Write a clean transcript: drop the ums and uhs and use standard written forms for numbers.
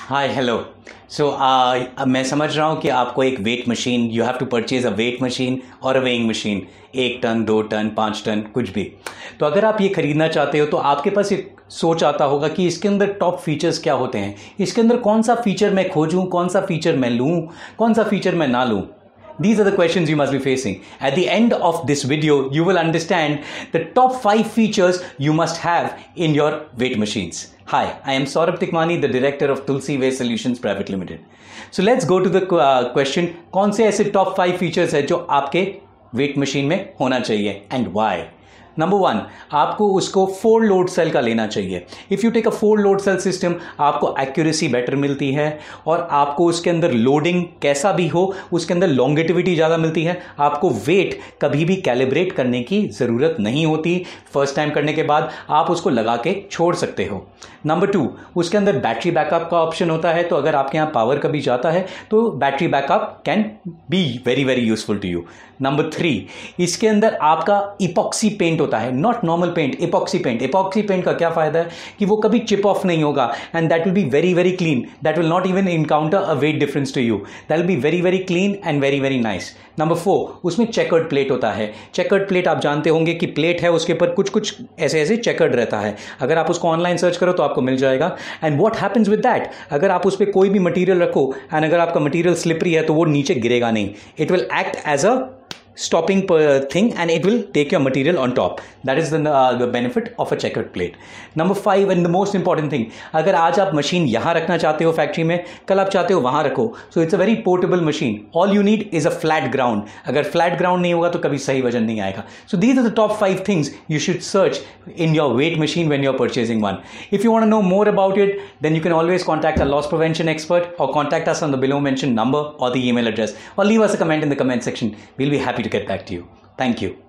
Hi hello. सो मैं समझ रहा हूँ कि आपको एक weight machine, you have to purchase a weight machine और a weighing machine, 1 ton 2 ton 5 ton कुछ भी। तो अगर आप ये ख़रीदना चाहते हो तो आपके पास एक सोच आता होगा कि इसके अंदर टॉप फीचर्स क्या होते हैं, इसके अंदर कौन सा फीचर मैं खोजूँ, कौन सा फीचर मैं लूँ, कौन सा फीचर मैं ना लूँ। These are the questions you must be facing. At the end of this video, you will understand the top 5 features you must have in your weight machines. Hi, I am Saurabh Tikmani, the director of Tulsi Waste Solutions Private Limited. So let's go to the question, कौन से ऐसे top 5 features है जो आपके weight machine में होना चाहिए and why? Number 1, आपको उसको 4 लोड सेल का लेना चाहिए। If you take a 4 load cell system, आपको एक्यूरेसी बेटर मिलती है और आपको उसके अंदर लोडिंग कैसा भी हो उसके अंदर लॉन्गेटिविटी ज़्यादा मिलती है। आपको वेट कभी भी कैलिब्रेट करने की ज़रूरत नहीं होती। फर्स्ट टाइम करने के बाद आप उसको लगा के छोड़ सकते हो। नंबर 2, उसके अंदर बैटरी बैकअप का ऑप्शन होता है, तो अगर आपके यहाँ पावर कभी जाता है तो battery backup can be very very useful to you. Number 3, इसके अंदर आपका इपॉक्सी पेंट होता है, not normal paint, epoxy paint. Epoxy paint का क्या फ़ायदा है कि वो कभी चिप ऑफ नहीं होगा and that will be very very clean, that will not even encounter a weight difference to you, that will be very very clean and very very nice. Number 4, उसमें चेकर्ड प्लेट होता है। Checkered plate आप जानते होंगे कि plate है, उसके ऊपर कुछ कुछ ऐसे ऐसे चेकर्ड रहता है। अगर आप उसको ऑनलाइन सर्च करो तो आपको मिल जाएगा। And what happens with that, अगर आप उस पर कोई भी मटीरियल रखो एंड अगर आपका मटीरियल स्लिपरी है तो वो नीचे गिरेगा नहीं। It will act as a stopping thing and it will take your material on top. That is the benefit of a checkered plate. Number 5 and the most important thing, अगर आज आप machine यहाँ रखना चाहते हो फैक्ट्री में, कल आप चाहते हो वहाँ रखो, so it's a very portable machine. All you need is a flat ground. अगर flat ground नहीं होगा तो कभी सही वजन नहीं आएगा. So these are the top 5 things you should search in your weight machine when you're purchasing one. If you want to know more about it, then you can always contact a loss prevention expert or contact us on the below mentioned number or the email address, or leave us a comment in the comment section. We'll be happy to get back to you. Thank you.